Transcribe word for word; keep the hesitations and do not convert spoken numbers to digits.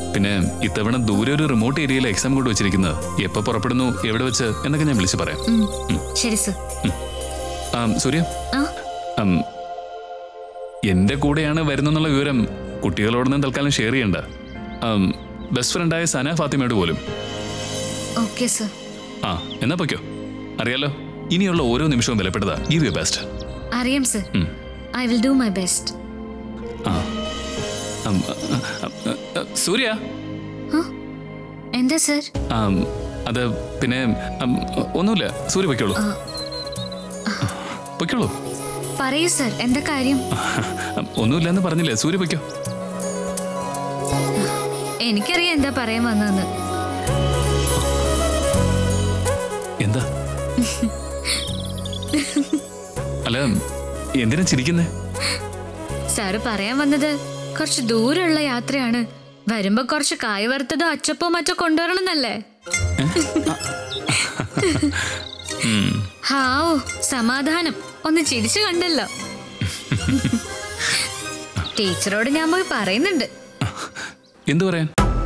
പിന്നെ ഇത്തവണ ദൂരെ ഒരു റിമോട്ട് ഏരിയയിൽ എക്സാം കൊണ്ട് വെച്ചിരിക്കുന്നത് എപ്പോൾ പുറപ്പെടുന്നു എവിടെ വെച്ച് എന്നൊക്കെ ഞാൻ വിളിച്ചു പറയാം. ശരി സർ. സൂര്യ, എന്റെ കൂടെയാണ് വരുന്നെന്നുള്ള വിവരം കുട്ടികളോടൊന്നും തൽക്കാലം ഷെയർ ചെയ്യണ്ട. ബെസ്റ്റ് ഫ്രണ്ടായ സന ഫാത്തിമയോട് പോലും. Okay sir. ആ എന്നാ പൊയ്ക്കോ. അറിയാലോ, ഇനിയുള്ള ഓരോ നിമിഷവും വിലപ്പെട്ടതാ. Give your best. അറിയാം sir. I will do my best. ആ സൂര്യ. എന്താ സർ? അത് പിന്നെ ഒന്നുമില്ല. സൂര്യ പൊയ്ക്കോളൂ, പൊയ്ക്കോളൂ. പറയൂ സർ, എന്താ കാര്യം? ഒന്നുമില്ലെന്ന് പറഞ്ഞില്ലേ. സൂര്യ പൊയ്ക്കോ. എനിക്കറിയാം എന്താ പറയാൻ വന്നതെന്ന്. എന്താ? അല്ല, എന്തിനാ ചിരിക്കുന്നേ? സാറ് പറയാൻ വന്നത് കുറച്ച് ദൂരമുള്ള യാത്രയാണ്, വരുമ്പോ കുറച്ച് കായ് വറുത്തതോ അച്ചപ്പോ മറ്റോ കൊണ്ടുവരണമെന്നല്ലേ? ഹാവൂ, സമാധാനം. ഒന്ന് ചിരിച്ചു കണ്ടല്ലോ. ടീച്ചറോട് ഞാൻ പോയി പറയുന്നുണ്ട്. എന്തു പറയാൻ?